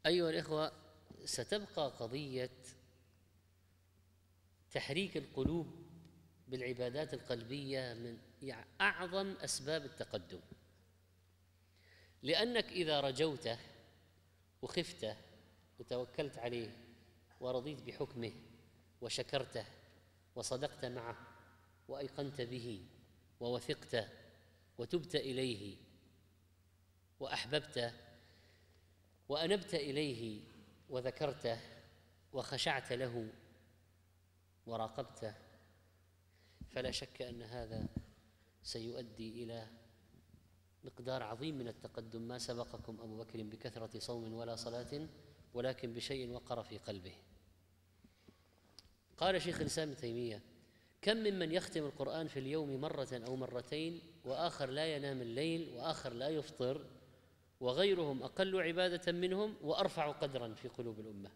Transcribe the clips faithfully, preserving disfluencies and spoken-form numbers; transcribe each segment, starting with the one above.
أيها الإخوة، ستبقى قضية تحريك القلوب بالعبادات القلبية من يعني أعظم أسباب التقدم، لأنك إذا رجوته وخفته وتوكلت عليه ورضيت بحكمه وشكرته وصدقت معه وأيقنت به ووثقت وتبت إليه وأحببته وأنبت إليه وذكرته وخشعت له وراقبته، فلا شك أن هذا سيؤدي إلى مقدار عظيم من التقدم. ما سبقكم أبو بكر بكثرة صوم ولا صلاة، ولكن بشيء وقر في قلبه. قال شيخ الإسلام ابن تيمية: كم ممن يختم القرآن في اليوم مرة أو مرتين، وآخر لا ينام الليل، وآخر لا يفطر، وغيرهم أقل عبادة منهم وأرفع قدرا في قلوب الأمة.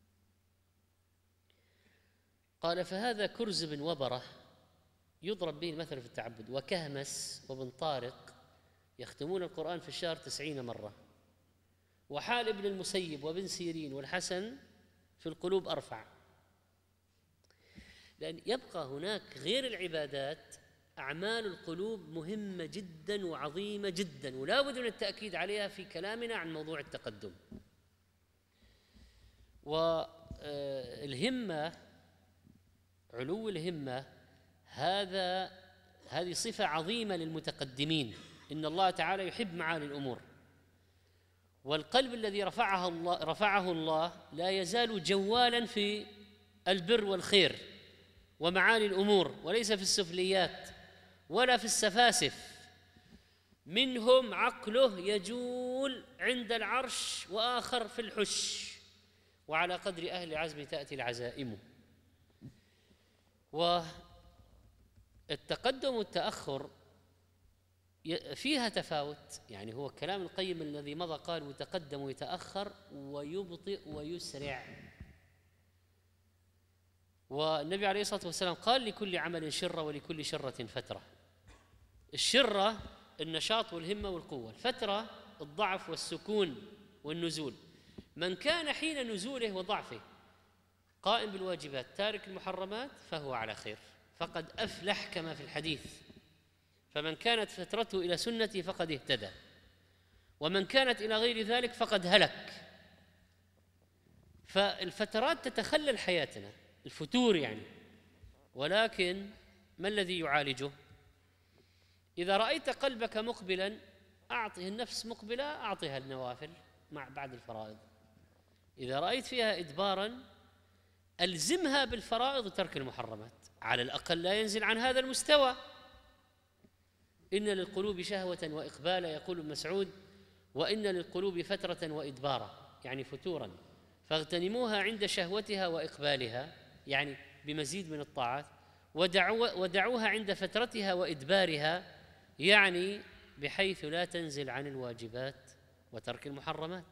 قال: فهذا كرز بن وبرة يضرب به المثل في التعبد، وكهمس وابن طارق يختمون القرآن في الشهر تسعين مرة، وحال ابن المسيب وابن سيرين والحسن في القلوب أرفع. لأن يبقى هناك غير العبادات أعمال القلوب مهمة جدا وعظيمة جدا، ولا بد من التأكيد عليها في كلامنا عن موضوع التقدم. والهمة، علو الهمة، هذا هذه صفة عظيمة للمتقدمين. إن الله تعالى يحب معالي الأمور، والقلب الذي رفعه الله رفعه الله لا يزال جوالا في البر والخير ومعالي الأمور، وليس في السفليات ولا في السفاسف. منهم عقله يجول عند العرش وآخر في الحش، وعلى قدر أهل العزم تأتي العزائم. والتقدم والتأخر فيها تفاوت، يعني هو كلام القيم الذي مضى قال: يتقدم ويتأخر ويبطئ ويسرع. والنبي عليه الصلاة والسلام قال: لكل عمل شرة ولكل شرة فترة. الشرة النشاط والهمة والقوة، الفترة الضعف والسكون والنزول. من كان حين نزوله وضعفه قائم بالواجبات تارك المحرمات فهو على خير، فقد أفلح كما في الحديث. فمن كانت فترته إلى سنتي فقد اهتدى، ومن كانت إلى غير ذلك فقد هلك. فالفترات تتخلل حياتنا، الفتور يعني، ولكن ما الذي يعالجه؟ إذا رأيت قلبك مقبلا أعطه النفس مقبلة، أعطها النوافل مع بعد الفرائض. إذا رأيت فيها إدبارا ألزمها بالفرائض وترك المحرمات، على الأقل لا ينزل عن هذا المستوى. إن للقلوب شهوة وإقبالا، يقول ابن مسعود: وإن للقلوب فترة وإدبارا، يعني فتورا، فاغتنموها عند شهوتها وإقبالها، يعني بمزيد من الطاعات، ودعوا ودعوها عند فترتها وإدبارها، يعني بحيث لا تنزل عن الواجبات وترك المحرمات.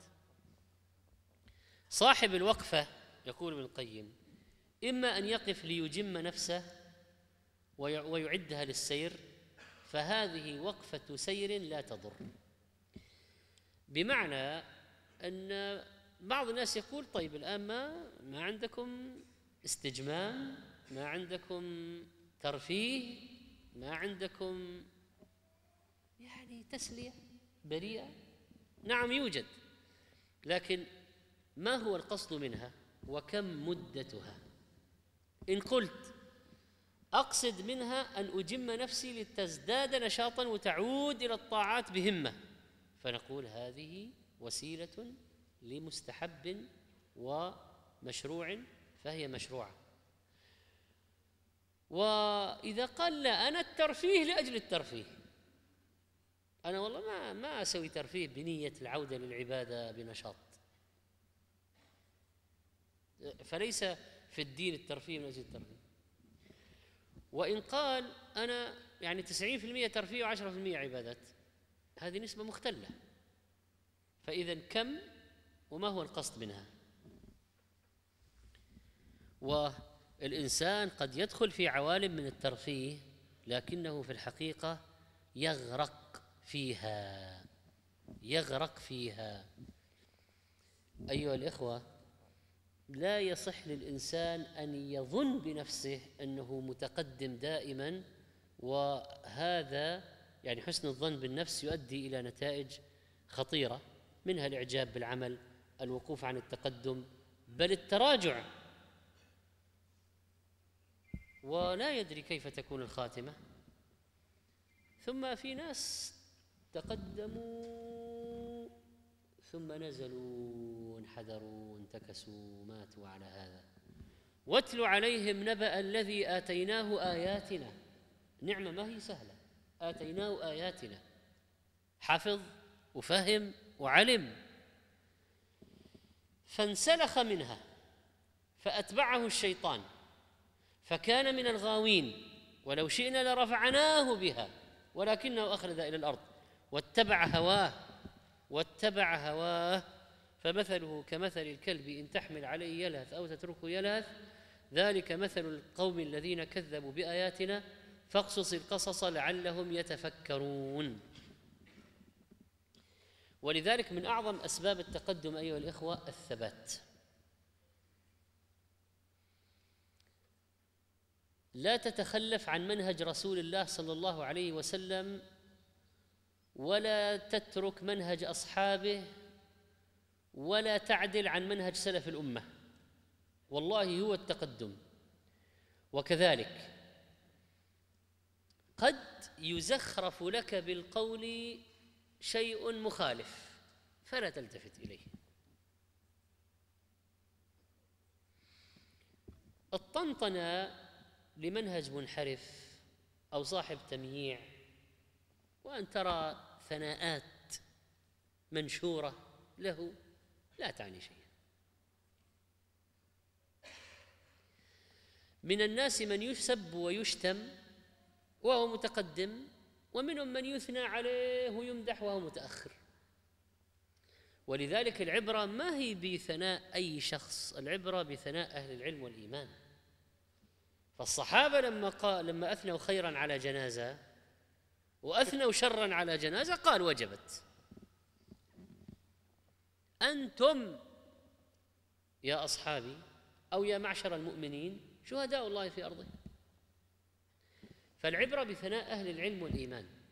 صاحب الوقفة يقول ابن القيم: إما أن يقف ليجم نفسه ويعدها للسير، فهذه وقفة سير لا تضر. بمعنى أن بعض الناس يقول: طيب الآن ما ما عندكم استجمام، ما عندكم ترفيه، ما عندكم يعني تسلية بريئة. نعم يوجد، لكن ما هو القصد منها وكم مدتها؟ إن قلت أقصد منها أن أجم نفسي لتزداد نشاطا وتعود إلى الطاعات بهمة، فنقول هذه وسيلة لمستحب ومشروع فهي مشروعة. وإذا قال: لا، أنا الترفيه لأجل الترفيه، أنا والله ما ما أسوي ترفيه بنية العودة للعبادة بنشاط، فليس في الدين الترفيه من أجل الترفيه. وإن قال: أنا يعني تسعين في المئة ترفيه وعشرة في المئة عبادات، هذه نسبة مختلة. فإذا كم وما هو القصد منها؟ والإنسان قد يدخل في عوالم من الترفيه لكنه في الحقيقة يغرق فيها يغرق فيها أيها الإخوة، لا يصح للإنسان أن يظن بنفسه أنه متقدم دائما، وهذا يعني حسن الظن بالنفس يؤدي إلى نتائج خطيرة، منها الإعجاب بالعمل، الوقوف عن التقدم، بل التراجع، ولا يدري كيف تكون الخاتمة. ثم في ناس تقدموا ثم نزلوا وانحدروا وانتكسوا ماتوا على هذا. واتل عليهم نبأ الذي آتيناه آياتنا، نعمة ما هي سهلة، آتيناه آياتنا، حفظ وفهم وعلم، فانسلخ منها فأتبعه الشيطان فكان من الغاوين، ولو شئنا لرفعناه بها ولكنه أخلد إلى الأرض واتبع هواه واتبع هواه فمثله كمثل الكلب إن تحمل عليه يلهث أو تتركه يلهث، ذلك مثل القوم الذين كذبوا بآياتنا فاقصص القصص لعلهم يتفكرون. ولذلك من أعظم أسباب التقدم أيها الإخوة الثبات. لا تتخلف عن منهج رسول الله صلى الله عليه وسلم، ولا تترك منهج أصحابه، ولا تعدل عن منهج سلف الأمة، والله هو التقدم. وكذلك قد يزخرف لك بالقول شيء مخالف فلا تلتفت إليه. الطنطنة لمنهج منحرف أو صاحب تمييع، وأن ترى ثناءات منشورة له لا تعني شيئا. من الناس من يسب ويشتم وهو متقدم، ومنهم من يثنى عليه ويمدح وهو متأخر. ولذلك العبرة ما هي بثناء أي شخص، العبرة بثناء أهل العلم والإيمان. فالصحابة لما قال لما أثنوا خيرا على جنازة وأثنوا شرا على جنازة قال وجبت. أنتم يا أصحابي أو يا معشر المؤمنين شهداء الله في أرضه. فالعبرة بثناء أهل العلم والإيمان.